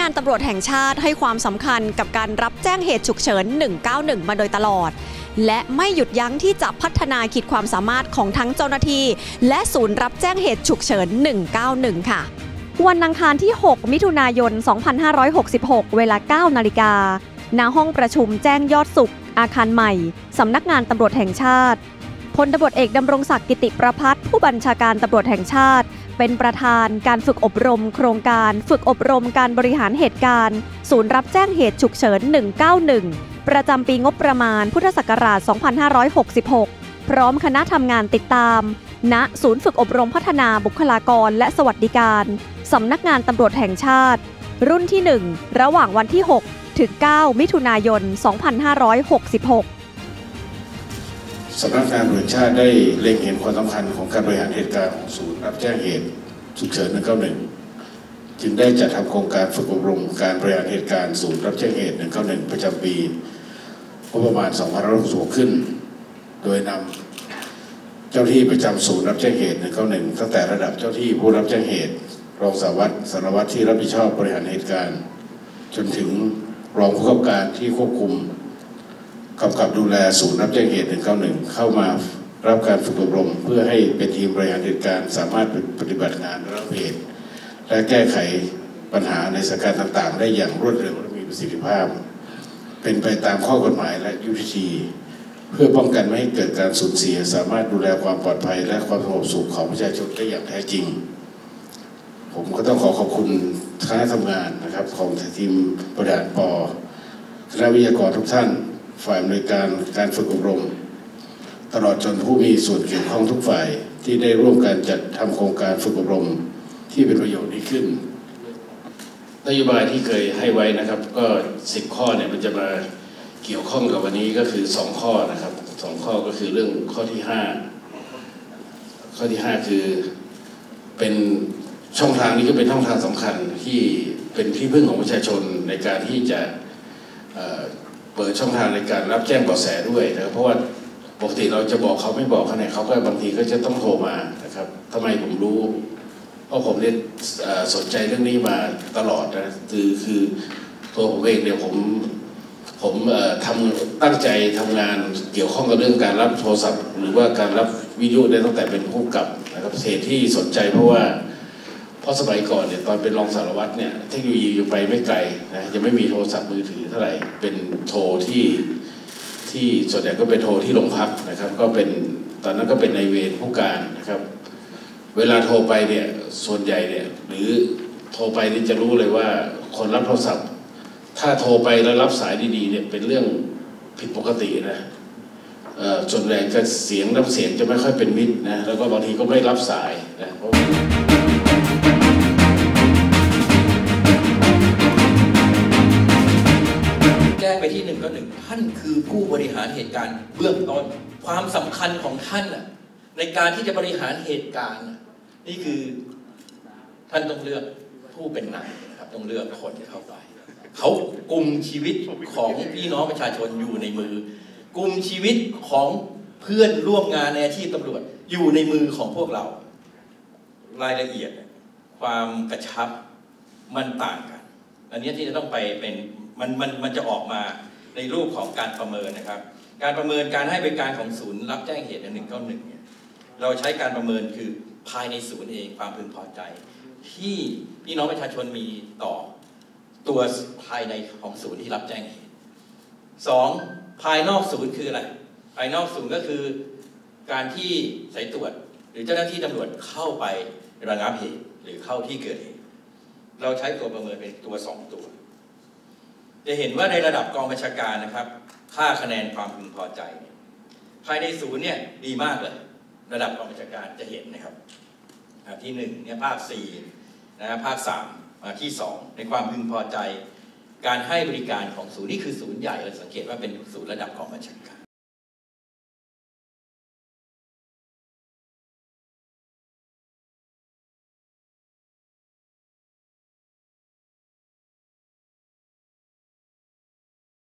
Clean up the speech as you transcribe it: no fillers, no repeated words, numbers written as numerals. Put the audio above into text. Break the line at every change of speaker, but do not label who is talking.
านตำรวจแห่งชาติให้ความสำคัญกับการรับแจ้งเหตุฉุกเฉิน 191 มาโดยตลอดและไม่หยุดยั้งที่จะพัฒนาขีดความสามารถของทั้งเจ้าหน้าที่และศูนย์รับแจ้งเหตุฉุกเฉิน 191 ค่ะวันอังคารที่ 6 มิถุนายน 2566 เวลา 9 นาฬิกาณห้องประชุมแจ้งยอดสุขอาคารใหม่สำนักงานตำรวจแห่งชาติพลตำรวจเอกดำรงศักดิ์ กิติประภัสผู้บัญชาการตำรวจแห่งชาติเป็นประธานการฝึกอบรมโครงการฝึกอบรมการบริหารเหตุการณ์ศูนย์รับแจ้งเหตุฉุกเฉิน 191 ประจำปีงบประมาณพุทธศักราช 2566 พร้อมคณะทำงานติดตามณศูนย์ฝึกอบรมพัฒนาบุคลากรและสวัสดิการสำนักงานตำรวจแห่งชาติรุ่นที่ 1 ระหว่างวันที่ 6 ถึง 9 มิถุนายน 2566
สำนักงานตำรวจแห่งชาติได้เล็งเห็นความสำคัญของการบริหารเหตุการณ์ของศูนย์รับแจ้งเหตุฉุกเฉิน 191 จึงได้จัดทำโครงการฝึกอบรมการบริหารเหตุการณ์ศูนย์รับแจ้งเหตุ 191 ประจำปีงบประมาณ 2566 ขึ้นโดยนำเจ้าที่ประจำศูนย์รับแจ้งเหตุ 191 ตั้งแต่ระดับเจ้าที่ผู้รับแจ้งเหตุรองสารวัตรสารวัตรที่รับผิดชอบบริหารเหตุการณ์จนถึงรองผู้กำกับการที่ควบคุมกำกับดูแลศูนย์รับแจ้งเหตุ 191 เข้ามารับการฝึกอบรมเพื่อให้เป็นทีมบริหารเหตุการณ์สามารถปฏิบัติงานระงับเหตุและแก้ไขปัญหาในสถานการณ์ต่างๆได้อย่างรวดเร็วและมีประสิทธิภาพเป็นไปตามข้อกฎหมายและยุทธวิธีเพื่อป้องกันไม่ให้เกิดการสูญเสียสามารถดูแลความปลอดภัยและความสงบสุขของประชาชนได้อย่างแท้จริงผมก็ต้องขอบคุณคณะทำงานนะครับของทีมบริหารป.คณะวิทยากรทุกท่านฝ่ายอำนวยการฝึกอบรมตลอดจนผู้มีส่วนเกี่ยวข้องทุกฝ่ายที่ได้ร่วมกันจัดทำโครงการฝึกอบรมที่เป็นประโยชน์นี้ขึ้นนโยบายที่เคยให้ไว้นะครับก็10 ข้อเนี่ยมันจะมาเกี่ยวข้องกับวันนี้ก็คือ2 ข้อนะครับ2 ข้อก็คือเรื่องข้อที่5คือเป็นช่องทางนี้ก็เป็นช่องทางสำคัญที่เป็นที่พึ่งของประชาชนในการที่จะเปิดช่องทางในการรับแจ้งเบาะแสด้วยนะครับเพราะว่าปกติเราจะบอกเขาไม่บอกเขาเนี่ยเขาก็บางทีก็จะต้องโทรมานะครับทำไมผมรู้เพราะผมเนี่ยสนใจเรื่องนี้มาตลอดนะคือตัวผมเองเนี่ยผมตั้งใจทำงานเกี่ยวข้องกับเรื่องการรับโทรศัพท์หรือว่าการรับวิดีโอได้ตั้งแต่เป็นผู้กำกับนะครับเหตุที่สนใจเพราะสมัยก่อนเนี่ยตอนเป็นรองสารวัตรเนี่ยเทคโนโลยียังไปไม่ไกลนะยังไม่มีโทรศัพท์มือถือเท่าไหร่เป็นโทรที่ส่วนใหญ่ก็เป็นโทรที่โรงพักนะครับก็เป็นตอนนั้นก็เป็นนายเวรผู้การนะครับเวลาโทรไปเนี่ยส่วนใหญ่เนี่ยหรือโทรไปนี่จะรู้เลยว่าคนรับโทรศัพท์ถ้าโทรไปแล้วรับสายดีๆเนี่ยเป็นเรื่องผิดปกตินะส่วนใหญ่ก็น้ำเสียงจะไม่ค่อยเป็นมิตรนะแล้วก็บางทีก็ไม่รับสายนะ
แจ้งไปที่191ท่านคือผู้บริหารเหตุการณ์เบื้องต้นความสำคัญของท่านในการที่จะบริหารเหตุการณ์นี่คือท่านต้องเลือกผู้เป็นนายนะครับต้องเลือกคนเข้าไปเขากุมชีวิตของพี่น้องประชาชนอยู่ในมือกุมชีวิตของเพื่อนร่วมงานในอาชีพตำรวจอยู่ในมือของพวกเรารายละเอียดความกระชับมันต่างกันอันนี้ที่จะต้องไปเป็นมันจะออกมาในรูปของการประเมินนะครับการประเมินการให้บริการของศูนย์รับแจ้งเหตุ191เนี่ยเราใช้การประเมินคือภายในศูนย์เองความพึงพอใจที่พี่น้องประชาชนมีต่อตัวภายในของศูนย์ที่รับแจ้งเหตุ2ภายนอกศูนย์คืออะไรภายนอกศูนย์ก็คือการที่สายตรวจหรือเจ้าหน้าที่ตำรวจเข้าไประงับเหตุหรือเข้าที่เกิดเหตุเราใช้ตัวประเมินเป็นตัว2 ตัวจะเห็นว่าในระดับกองบัญชาการนะครับค่าคะแนนความพึงพอใจภายในศูนย์เนี่ยดีมากเลยระดับกองบัญชาการจะเห็นนะครับที่1เนี่ยภาค4นะภาค3มาที่2ในความพึงพอใจการให้บริการของศูนย์นี่คือศูนย์ใหญ่เราสังเกตว่าเป็นศูนย์ระดับกองบัญชาการ